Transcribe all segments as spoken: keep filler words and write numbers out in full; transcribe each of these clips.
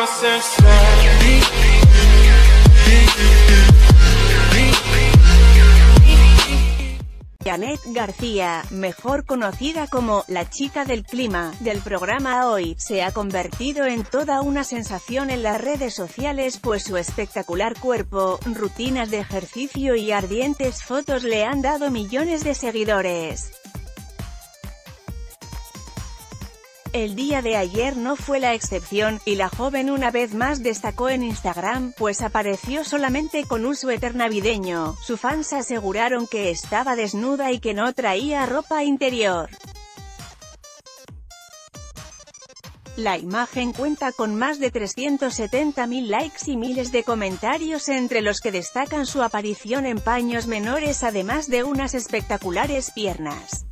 Janet García, mejor conocida como «la chica del clima» del programa Hoy, se ha convertido en toda una sensación en las redes sociales pues su espectacular cuerpo, rutinas de ejercicio y ardientes fotos le han dado millones de seguidores. El día de ayer no fue la excepción, y la joven una vez más destacó en Instagram, pues apareció solamente con un suéter navideño. Sus fans aseguraron que estaba desnuda y que no traía ropa interior. La imagen cuenta con más de trescientos setenta mil likes y miles de comentarios entre los que destacan su aparición en paños menores además de unas espectaculares piernas.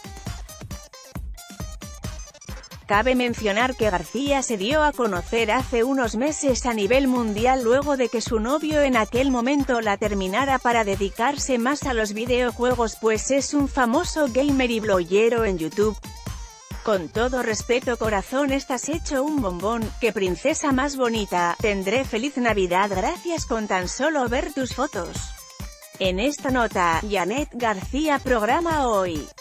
Cabe mencionar que García se dio a conocer hace unos meses a nivel mundial luego de que su novio en aquel momento la terminara para dedicarse más a los videojuegos pues es un famoso gamer y bloguero en YouTube. Con todo respeto corazón, estás hecho un bombón, qué princesa más bonita, tendré feliz Navidad gracias con tan solo ver tus fotos. En esta nota, Janet García programa Hoy.